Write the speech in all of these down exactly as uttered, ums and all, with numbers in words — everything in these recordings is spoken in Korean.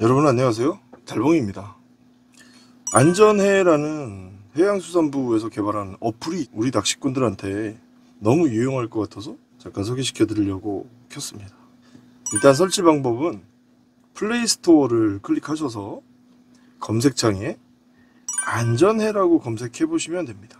여러분 안녕하세요, 달봉입니다. 안전해라는 해양수산부에서 개발한 어플이 우리 낚시꾼들한테 너무 유용할 것 같아서 잠깐 소개시켜 드리려고 켰습니다. 일단 설치 방법은 플레이스토어를 클릭하셔서 검색창에 안전해라고 검색해 보시면 됩니다.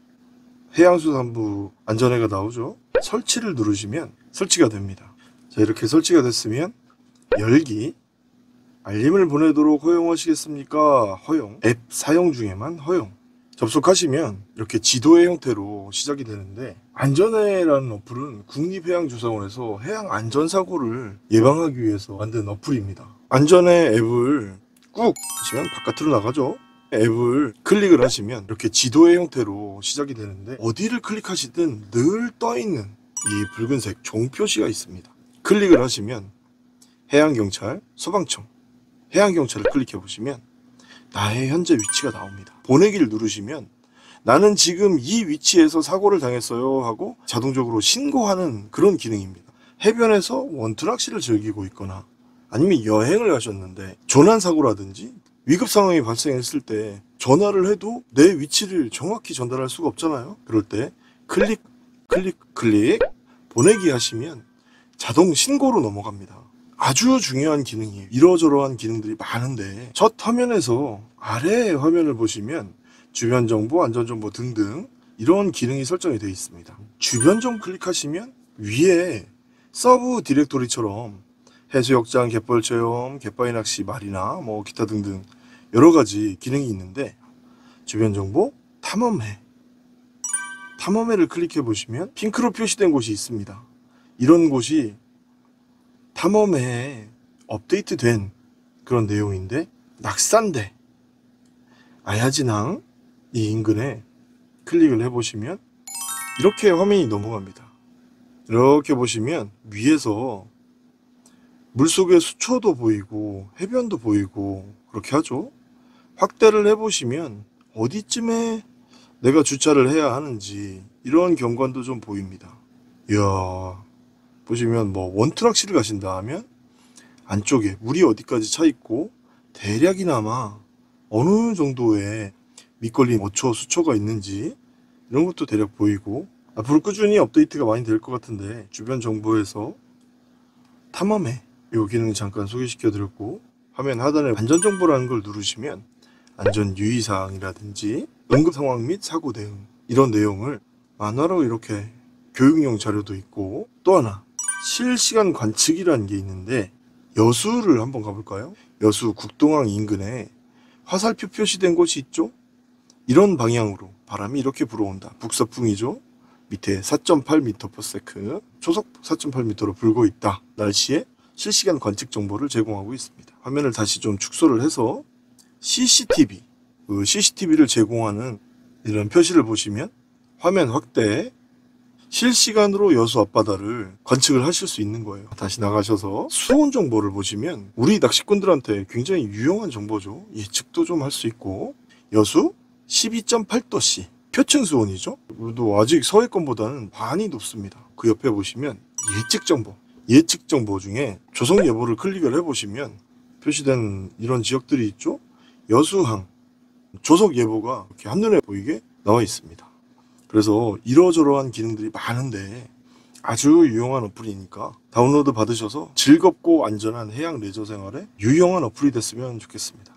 해양수산부 안전해가 나오죠. 설치를 누르시면 설치가 됩니다. 자, 이렇게 설치가 됐으면 열기, 알림을 보내도록 허용하시겠습니까? 허용. 앱 사용 중에만 허용. 접속하시면 이렇게 지도의 형태로 시작이 되는데, 안전해라는 어플은 국립해양조사원에서 해양 안전사고를 예방하기 위해서 만든 어플입니다. 안전해 앱을 꾹 하시면 바깥으로 나가죠. 앱을 클릭을 하시면 이렇게 지도의 형태로 시작이 되는데, 어디를 클릭하시든 늘 떠있는 이 붉은색 종 표시가 있습니다. 클릭을 하시면 해양경찰, 소방청, 해양경찰을 클릭해 보시면 나의 현재 위치가 나옵니다. 보내기를 누르시면 나는 지금 이 위치에서 사고를 당했어요 하고 자동적으로 신고하는 그런 기능입니다. 해변에서 원투낚시를 즐기고 있거나 아니면 여행을 가셨는데 조난사고라든지 위급 상황이 발생했을 때 전화를 해도 내 위치를 정확히 전달할 수가 없잖아요. 그럴 때 클릭 클릭 클릭 보내기 하시면 자동 신고로 넘어갑니다. 아주 중요한 기능이에요. 이러저러한 기능들이 많은데, 첫 화면에서 아래 화면을 보시면 주변 정보, 안전 정보 등등 이런 기능이 설정이 되어 있습니다. 주변 정보 클릭하시면 위에 서브 디렉토리처럼 해수욕장, 갯벌 체험, 갯바위 낚시, 마리나, 뭐 기타 등등 여러 가지 기능이 있는데, 주변 정보, 탐험해. 탐험해를 클릭해 보시면 핑크로 표시된 곳이 있습니다. 이런 곳이 탐험에 업데이트된 그런 내용인데, 낙산대 아야진항 이 인근에 클릭을 해보시면 이렇게 화면이 넘어갑니다. 이렇게 보시면 위에서 물속의 수초도 보이고 해변도 보이고 그렇게 하죠. 확대를 해보시면 어디쯤에 내가 주차를 해야 하는지 이런 경관도 좀 보입니다. 이야, 보시면 뭐 원투낚시를 가신다 하면 안쪽에 물이 어디까지 차 있고 대략이나마 어느 정도의 밑걸림 어초 수초가 있는지 이런 것도 대략 보이고, 앞으로 꾸준히 업데이트가 많이 될 것 같은데, 주변 정보에서 탐험해 이 기능 잠깐 소개시켜 드렸고, 화면 하단에 안전정보라는 걸 누르시면 안전 유의사항이라든지 응급상황 및 사고 대응 이런 내용을 만화로 이렇게 교육용 자료도 있고, 또 하나 실시간 관측이라는 게 있는데, 여수를 한번 가볼까요? 여수 국동항 인근에 화살표 표시된 곳이 있죠? 이런 방향으로 바람이 이렇게 불어온다. 북서풍이죠? 밑에 사 점 팔 미터 퍼 세컨드, 초속 사 점 팔 미터로 불고 있다. 날씨에 실시간 관측 정보를 제공하고 있습니다. 화면을 다시 좀 축소를 해서 씨씨티비, 그 씨씨티비를 제공하는 이런 표시를 보시면 화면 확대, 실시간으로 여수 앞바다를 관측을 하실 수 있는 거예요. 다시 나가셔서 수온 정보를 보시면 우리 낚시꾼들한테 굉장히 유용한 정보죠. 예측도 좀 할 수 있고, 여수 십이 점 팔 도 씨 표층 수온이죠. 또 아직 서해권보다는 많이 높습니다. 그 옆에 보시면 예측 정보, 예측 정보 중에 조성 예보를 클릭을 해보시면 표시된 이런 지역들이 있죠. 여수항 조석 예보가 이렇게 한눈에 보이게 나와 있습니다. 그래서 이러저러한 기능들이 많은데 아주 유용한 어플이니까 다운로드 받으셔서 즐겁고 안전한 해양 레저 생활에 유용한 어플이 됐으면 좋겠습니다.